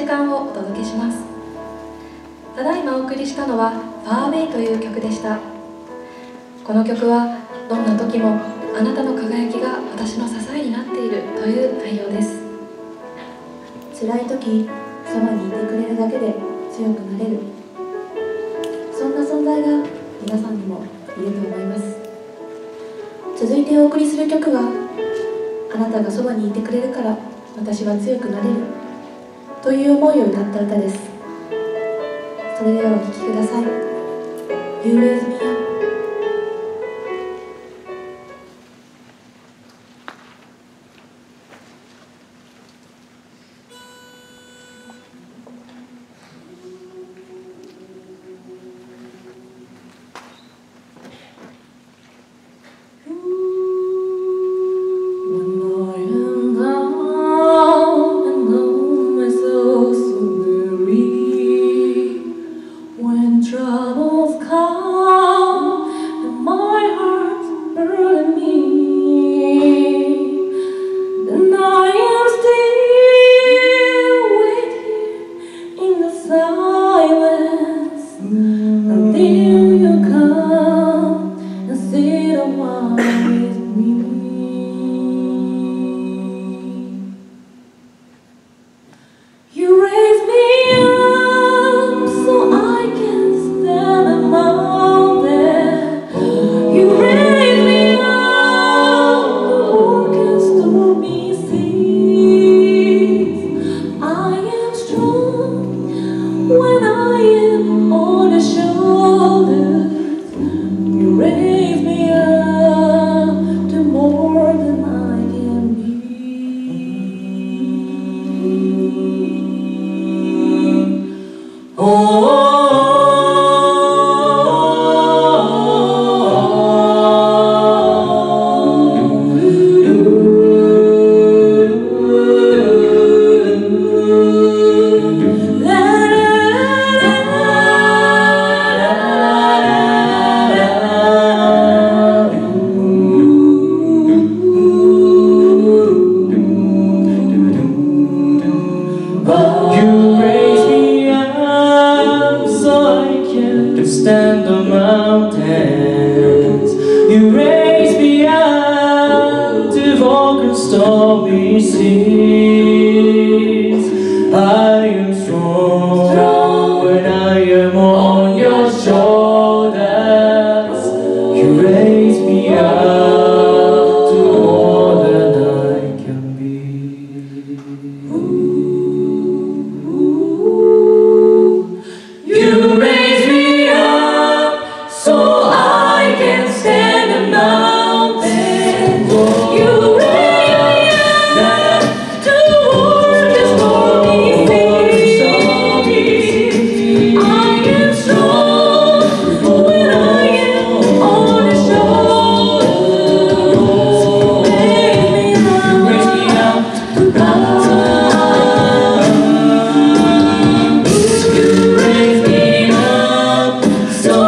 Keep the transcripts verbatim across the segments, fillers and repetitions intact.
間をお届けします。ただいまお送りしたのは「ファーウェイ」という曲でした。この曲はどんな時もあなたの輝きが私の支えになっているという内容です。 辛い時そばにいてくれるだけで強くなれる、そんな存在が皆さんにもいると思います。続いてお送りする曲はあなたがそばにいてくれるから私は強くなれるという思いを歌った歌です。それではお聴きください。 You Raise Me Up。 Troubles come and my heart's burning me, then I am still waiting in the silence until you come and sit a while with me. You raise me up so I can stand a mountain. You raise me up, who can stop me seas. I am strong when I am on the shoulders. You raise me up to more than I can be. Oh, stand on mountains. You raise me up to walk on stormy seas. I am strong when I am on your shoulders. You raise me up to more than I can be. You raise me so I can stand a mountain. You raise me up to walk the stormy seas. I am strong when I am on the shoulders. Raise me up, raise me up to God. You raise me up so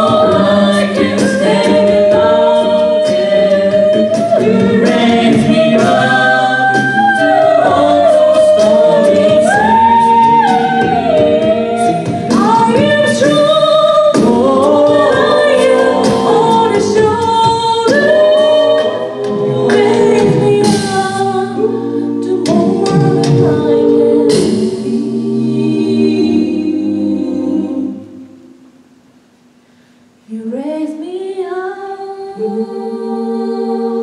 you raise me up.